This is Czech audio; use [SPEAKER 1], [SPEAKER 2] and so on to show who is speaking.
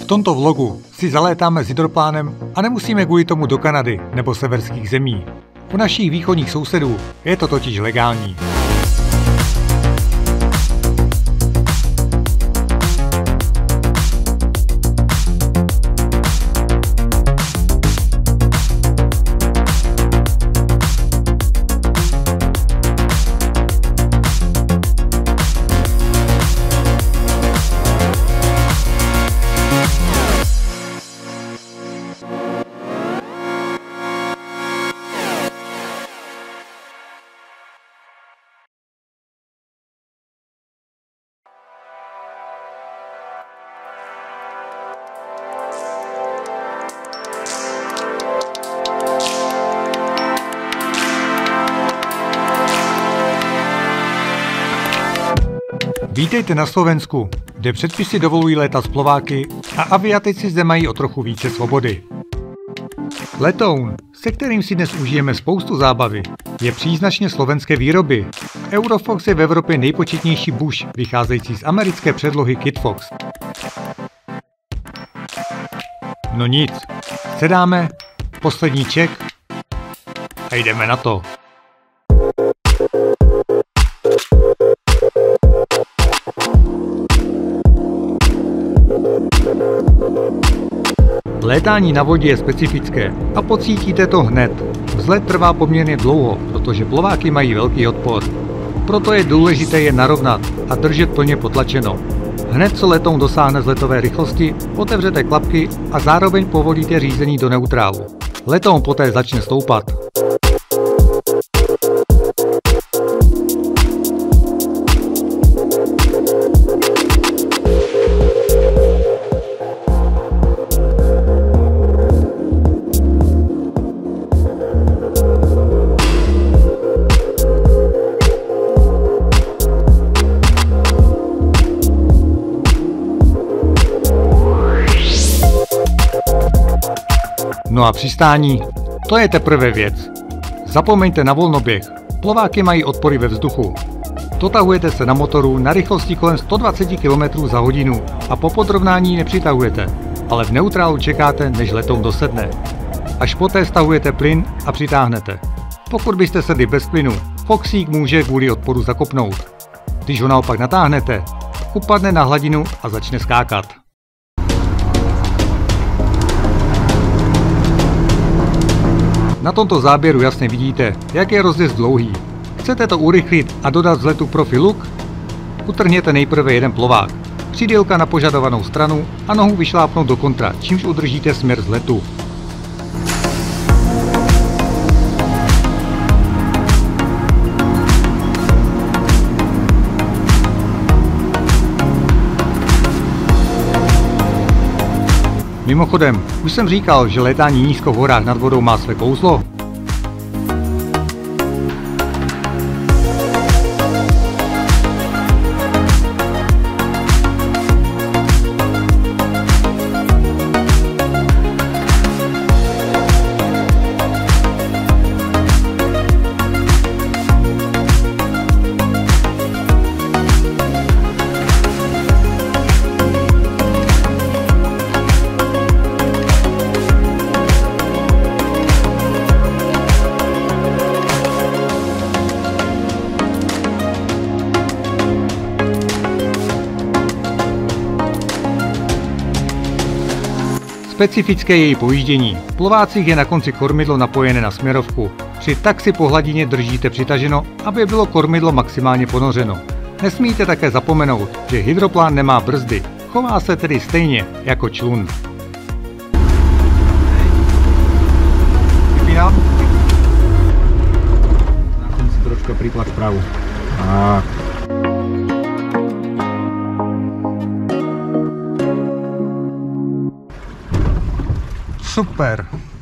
[SPEAKER 1] V tomto vlogu si zalétáme s hydroplánem a nemusíme kvůli tomu do Kanady nebo severských zemí. U našich východních sousedů je to totiž legální. Vítejte na Slovensku, kde předpisy dovolují létat s plováky a aviatici zde mají o trochu více svobody. Letoun, se kterým si dnes užijeme spoustu zábavy, je příznačně slovenské výroby. Eurofox je v Evropě nejpočetnější Bush, vycházející z americké předlohy Kitfox. No nic, sedáme, poslední ček a jdeme na to. Létání na vodě je specifické a pocítíte to hned. Vzlet trvá poměrně dlouho, protože plováky mají velký odpor. Proto je důležité je narovnat a držet plně potlačeno. Hned co letoun dosáhne vzletové rychlosti, otevřete klapky a zároveň povolíte řízení do neutrálu. Letoun poté začne stoupat. No a přistání, to je teprve věc. Zapomeňte na volnoběh, plováky mají odpory ve vzduchu. Dotahujete se na motoru na rychlosti kolem 120 km za hodinu a po podrovnání nepřitahujete, ale v neutrálu čekáte, než letoun dosedne. Až poté stahujete plyn a přitáhnete. Pokud byste sedli bez plynu, Foxík může kvůli odporu zakopnout. Když ho naopak natáhnete, upadne na hladinu a začne skákat. Na tomto záběru jasně vidíte, jak je rozjezd dlouhý. Chcete to urychlit a dodat vzletu profi look? Utrhněte nejprve jeden plovák, přidýlka na požadovanou stranu a nohu vyšlápnout do kontra, čímž udržíte směr vzletu. Mimochodem, už jsem říkal, že létání nízko v horách nad vodou má své kouzlo. Specifické je její pojíždění. V plovácích je na konci kormidlo napojené na směrovku. Při taxi po hladině držíte přitaženo, aby bylo kormidlo maximálně ponořeno. Nesmíte také zapomenout, že hydroplán nemá brzdy. Chová se tedy stejně jako člun. Vypínám. Na konci trošku přitlak vpravu. Super.